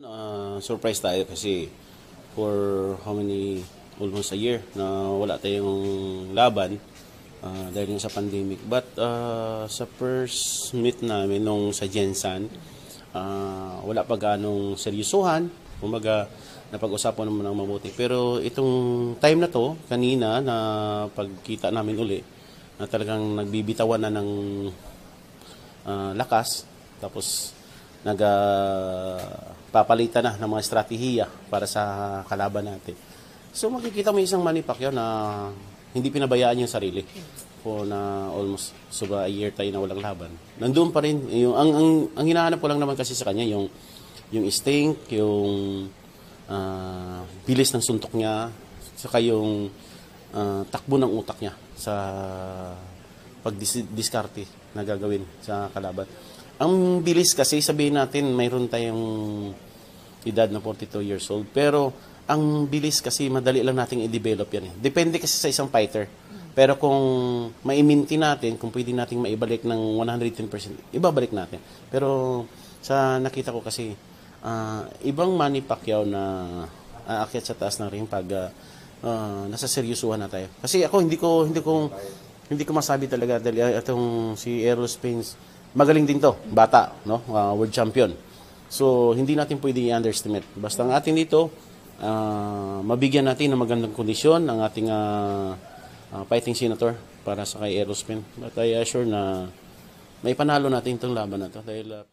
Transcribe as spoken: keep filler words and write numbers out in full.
Uh, surprise tayo kasi for how many, almost a year na wala tayong laban uh, dahil sa pandemic. But uh, sa first meet namin nung sa Jensan, uh, wala pa ganong seryosohan. Kumaga, napag-usapan naman ng mabuti. Pero itong time na to, kanina na pagkita namin uli, na talagang nagbibitawan na ng uh, lakas, tapos nagpapalitan uh, na ng mga estratehiya para sa kalaban natin. So makikita mo isang Manny Pacquiao na hindi pinabayaan yung sarili po na almost sobra a year tayo na walang laban. Nandoon pa rin yung ang ang, ang hinahanap ko lang naman kasi sa kanya yung yung instinct, yung uh, bilis ng suntok niya, saka yung uh, takbo ng utak niya sa pagdiskarte na gagawin sa kalaban. Ang bilis kasi, sabihin natin, mayroon tayong edad na forty-two years old. Pero, ang bilis kasi, madali lang nating i-develop yan. Eh. Depende kasi sa isang fighter. Pero kung maiminti natin, kung pwede nating maibalik ng one hundred ten percent, ibabalik natin. Pero, sa nakita ko kasi, uh, ibang Manny Pacquiao na aakyat sa taas ng ring pag uh, uh, nasa seryosuhan na tayo. Kasi ako, hindi ko, hindi ko, hindi ko masabi talaga dahil itong si Spence, magaling din to, bata, no? Uh, world champion. So, hindi natin pwede i-underestimate. Basta ang atin dito, uh, mabigyan natin ng magandang kondisyon ang ating uh, uh, fighting senator para sa kay Spence. But I assure na may panalo natin itong laban na to. Dahil, uh,